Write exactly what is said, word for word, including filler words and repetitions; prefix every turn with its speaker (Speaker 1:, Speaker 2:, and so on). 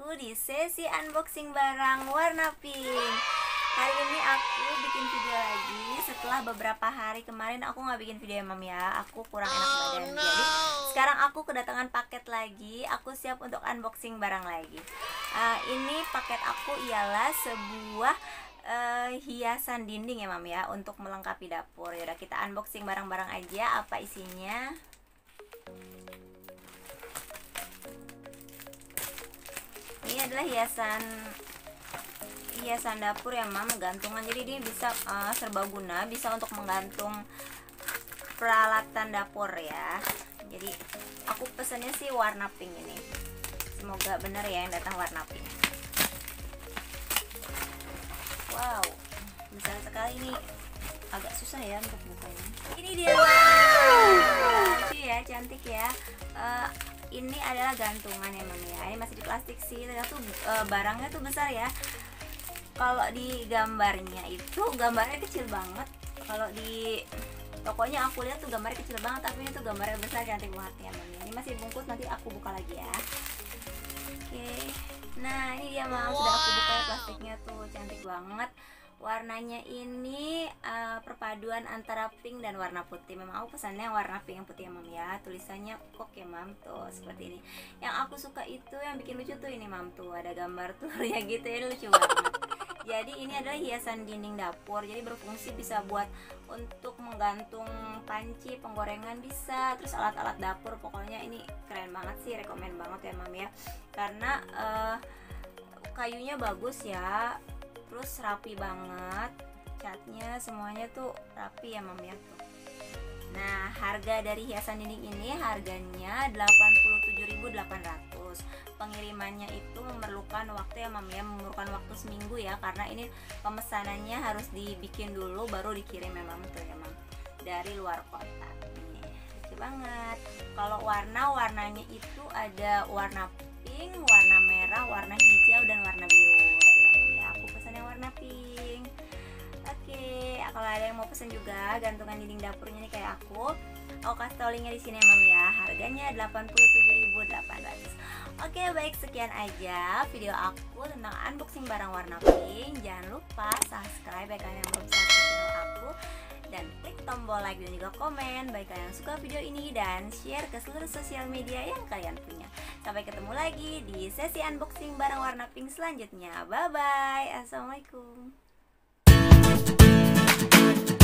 Speaker 1: aku di sesi unboxing barang warna pink. Hari ini aku bikin video lagi setelah beberapa hari kemarin aku nggak bikin video ya mam ya. Aku kurang enak badan. Jadi sekarang aku kedatangan paket lagi. Aku siap untuk unboxing barang lagi. uh, Ini paket aku ialah sebuah uh, hiasan dinding ya mam ya, untuk melengkapi dapur. Yaudah kita unboxing barang-barang aja apa isinya. Ini adalah hiasan hiasan dapur ya mam, gantungan. Jadi ini bisa uh, serbaguna, bisa untuk menggantung peralatan dapur ya. Jadi aku pesannya sih warna pink ini. Semoga benar ya yang datang warna pink. Wow, besar sekali ini. Agak susah ya untuk bukanya. Ini dia. Lucu ya, cantik ya. Uh, ini adalah gantungan ya mam ya. Ini masih di plastik sih, ternyata tuh e, barangnya tuh besar ya. Kalau di gambarnya itu gambarnya kecil banget. Kalau di tokonya aku lihat tuh gambarnya kecil banget, tapi ini tuh gambarnya besar, cantik banget ya mam. Ini masih bungkus, nanti aku buka lagi ya. Oke, nah ini dia mam, sudah aku buka ya, plastiknya tuh cantik banget. Warnanya ini uh, perpaduan antara pink dan warna putih. Memang aku pesannya warna pink yang putih ya mam ya. Tulisannya kok ya mam, tuh seperti ini. Yang aku suka itu yang bikin lucu tuh ini mam, tuh ada gambar telurnya gitu ya, lucu banget. Jadi ini adalah hiasan dinding dapur. Jadi berfungsi bisa buat untuk menggantung panci, penggorengan bisa, terus alat-alat dapur. Pokoknya ini keren banget sih, rekomen banget ya mam ya. Karena uh, kayunya bagus ya, terus rapi banget, catnya semuanya tuh rapi ya mam ya tuh. Nah, harga dari hiasan dinding ini harganya delapan puluh tujuh ribu delapan ratus. Pengirimannya itu memerlukan waktu ya mam ya, memerlukan waktu seminggu ya, karena ini pemesanannya harus dibikin dulu baru dikirim ya mam tuh ya mam, dari luar kota. Nih, lucu banget. Kalau warna warnanya itu ada warna pink, warna merah, warna hijau dan warna biru. Yang warna pink. Oke, kalau ada yang mau pesen juga gantungan dinding dapurnya nih kayak aku, aku kasih tau linknya di sini ya mam ya. Harganya delapan puluh tujuh ribu delapan ratus. Oke, baik, sekian aja video aku tentang unboxing barang warna pink. Jangan lupa subscribe bagi kalian yang belum subscribe channel aku, dan klik tombol like dan juga komen bagi kalian yang suka video ini, dan share ke seluruh sosial media yang kalian punya. Sampai ketemu lagi di sesi unboxing barang warna pink selanjutnya. Bye bye. Assalamualaikum.